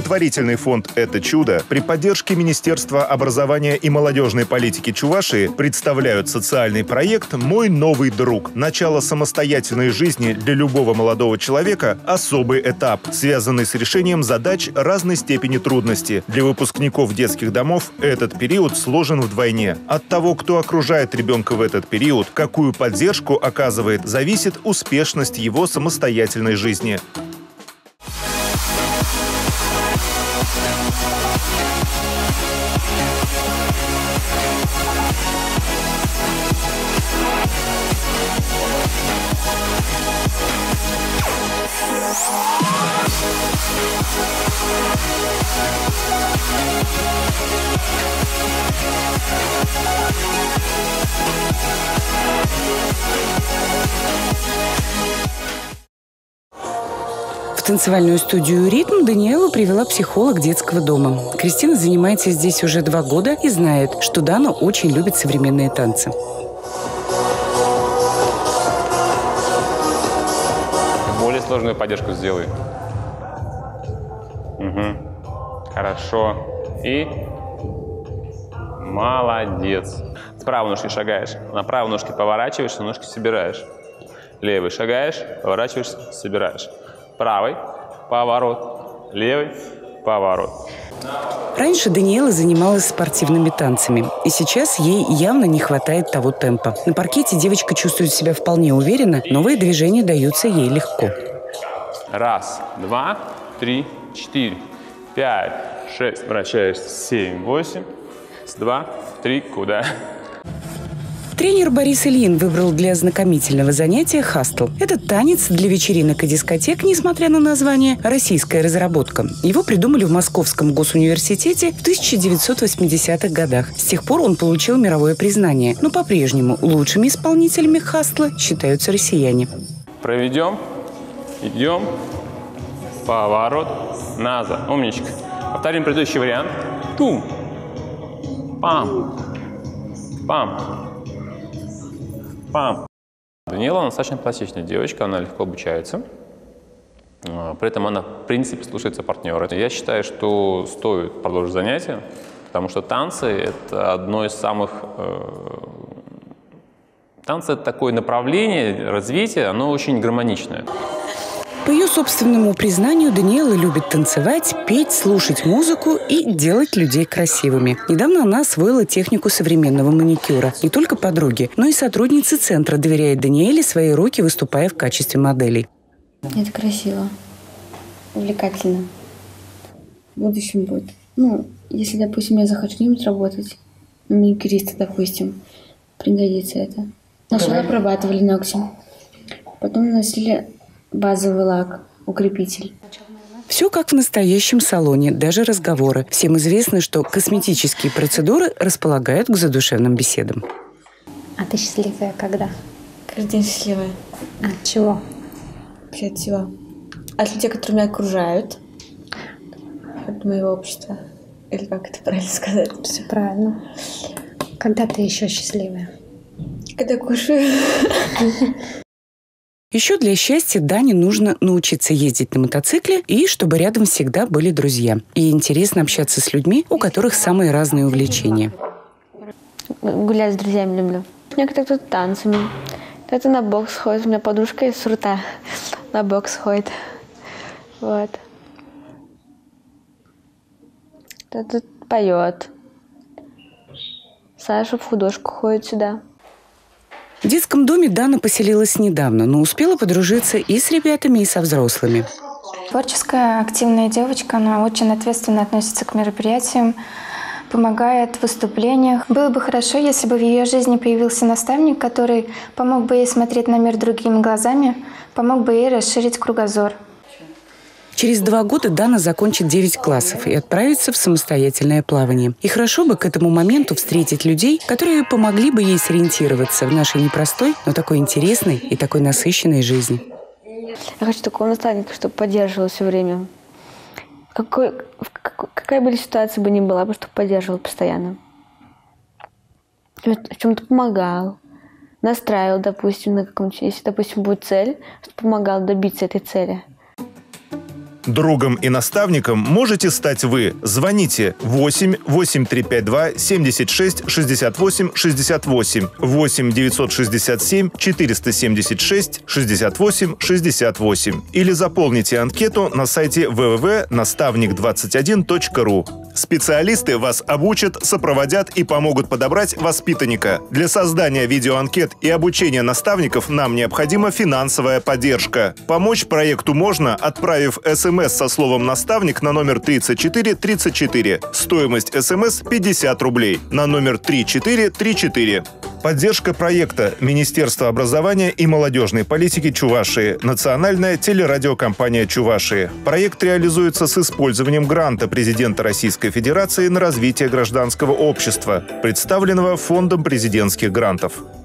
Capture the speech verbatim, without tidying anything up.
Благотворительный фонд «Это чудо» при поддержке Министерства образования и молодежной политики Чувашии представляют социальный проект «Мой новый друг». Начало самостоятельной жизни для любого молодого человека – особый этап, связанный с решением задач разной степени трудности. Для выпускников детских домов этот период сложен вдвойне. От того, кто окружает ребенка в этот период, какую поддержку оказывает, зависит успешность его самостоятельной жизни. В танцевальную студию «Ритм» Даниэлу привела психолог детского дома. Кристина занимается здесь уже два года и знает, что Дана очень любит современные танцы. Более сложную поддержку сделай. Угу. Хорошо. И молодец. С правой ножки шагаешь, на правой ножке поворачиваешься, ножки собираешь. Левой шагаешь, поворачиваешься, собираешь. Правый поворот, левый поворот. Раньше Даниэла занималась спортивными танцами, и сейчас ей явно не хватает того темпа. На паркете девочка чувствует себя вполне уверенно, новые движения даются ей легко. Раз, два, три, четыре, пять, шесть. Вращаешься. Семь, восемь. Два, три, куда? Тренер Борис Ильин выбрал для ознакомительного занятия хастл. Этот танец для вечеринок и дискотек, несмотря на название, российская разработка. Его придумали в Московском госуниверситете в тысяча девятьсот восьмидесятых годах. С тех пор он получил мировое признание. Но по-прежнему лучшими исполнителями хастла считаются россияне. Проведем. Идем. Поворот. Назад. Умничка. Повторим предыдущий вариант. Тум. Пам. Пам. Пам. Даниэла достаточно пластичная девочка, она легко обучается. При этом она, в принципе, слушается партнера. Я считаю, что стоит продолжить занятия, потому что танцы – это одно из самых… Э, танцы – это такое направление развития, оно очень гармоничное. По ее собственному признанию, Даниэла любит танцевать, петь, слушать музыку и делать людей красивыми. Недавно она освоила технику современного маникюра. Не только подруги, но и сотрудницы центра доверяет Даниэле свои руки, выступая в качестве моделей. Это красиво, увлекательно. В будущем будет. Ну, если, допустим, я захочу где-нибудь работать, маникюриста, допустим, пригодится это. Сначала обрабатывали ногти, потом наносили базовый лак, укрепитель. Все как в настоящем салоне, даже разговоры. Всем известно, что косметические процедуры располагают к задушевным беседам. А ты счастливая когда? Каждый день счастливая. От чего? Вообще от всего. От людей, которые меня окружают. От моего общества. Или как это правильно сказать? Все правильно. Когда ты еще счастливая? Когда кушаю. Еще для счастья Дане нужно научиться ездить на мотоцикле и чтобы рядом всегда были друзья. И интересно общаться с людьми, у которых самые разные увлечения. Гулять с друзьями люблю. Некоторые кто-то танцами, кто-то на бокс ходит. У меня подружка из Сурта на бокс ходит. Вот. Кто-то поет. Саша в художку ходит сюда. В детском доме Дана поселилась недавно, но успела подружиться и с ребятами, и со взрослыми. Творческая, активная девочка, она очень ответственно относится к мероприятиям, помогает в выступлениях. Было бы хорошо, если бы в ее жизни появился наставник, который помог бы ей смотреть на мир другими глазами, помог бы ей расширить кругозор. Через два года Дана закончит девять классов и отправится в самостоятельное плавание. И хорошо бы к этому моменту встретить людей, которые помогли бы ей сориентироваться в нашей непростой, но такой интересной и такой насыщенной жизни. Я хочу такого наставника, чтобы поддерживал все время. Какой, как, какая бы ситуация бы ни была, чтобы поддерживал постоянно. В чем-то помогал, настраивал, допустим, на каком-то, если, допустим, будет цель, чтобы помогал добиться этой цели. Другом и наставником можете стать вы. Звоните восемь восемь три пять два семьдесят шесть шестьдесят восемь шестьдесят восемь, восемь девятьсот шестьдесят семь четыреста семьдесят шесть шестьдесят восемь шестьдесят восемь или заполните анкету на сайте вэ вэ вэ точка наставник двадцать один точка ру. Специалисты вас обучат, сопроводят и помогут подобрать воспитанника. Для создания видеоанкет и обучения наставников нам необходима финансовая поддержка. Помочь проекту можно, отправив смс со словом «наставник» на номер тридцать четыре тридцать четыре. Стоимость смс пятьдесят рублей. На номер три четыре три четыре. Поддержка проекта Министерства образования и молодежной политики Чувашии. Национальная телерадиокомпания Чувашии. Проект реализуется с использованием гранта президента Российской Федерации на развитие гражданского общества, представленного Фондом президентских грантов.